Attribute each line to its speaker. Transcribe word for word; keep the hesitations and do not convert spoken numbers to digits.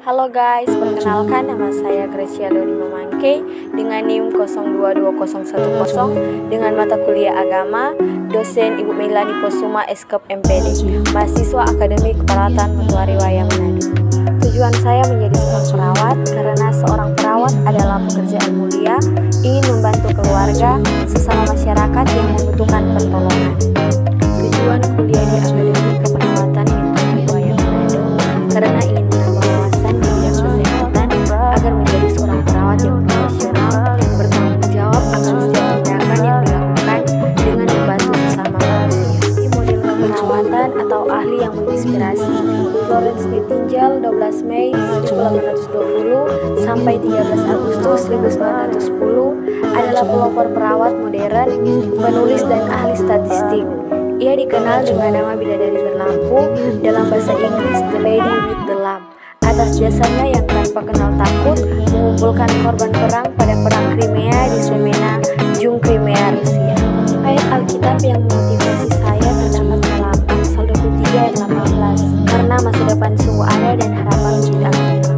Speaker 1: Halo guys, perkenalkan nama saya Gracia Doni Mamangke dengan N I M nol dua dua nol satu nol dengan mata kuliah agama, dosen Ibu Melani Posuma S K E P M P D, mahasiswa Akademi Keperawatan Mutuari Waya Manado. Tujuan saya menjadi seorang perawat karena seorang perawat adalah pekerjaan mulia, ingin membantu keluarga, sesama masyarakat yang membutuhkan pertolongan. Tujuan kuliah di Akademi Keperawatan Mutuari Waya Manado karena ingin menambah wawasan di bidang kesehatan agar menjadi seorang perawat yang profesional, bertanggung jawab akan setiap tindakan yang dilakukan dengan membantu sesama manusia. Di model keperawatan atau ahli yang menginspirasi, Florence Nightingale dua belas Mei seribu delapan ratus dua puluh sampai tiga belas Agustus seribu sembilan ratus sepuluh adalah pelopor perawat modern, penulis dan ahli statistik. Ia dikenal dengan nama bidadari berlampu, dalam bahasa Inggris The Lady with the Lamp, atas jasanya yang tanpa kenal takut mengumpulkan korban perang pada perang Crimea di Semena, Jung Crimea, Rusia. Ayat Alkitab yang memotivasi saya terdapat dalam Amsal dua puluh tiga ayat delapan belas, karena masa depan sungguh ada dan harapan tidak akan hilang.